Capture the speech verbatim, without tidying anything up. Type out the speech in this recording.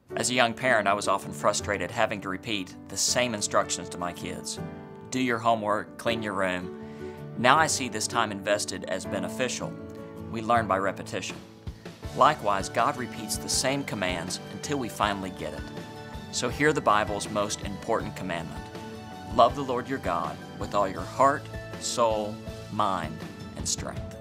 As a young parent, I was often frustrated having to repeat the same instructions to my kids. Do your homework, clean your room. Now I see this time invested as beneficial. We learn by repetition. Likewise, God repeats the same commands until we finally get it. So hear the Bible's most important commandment. Love the Lord your God with all your heart, soul, mind, and strength.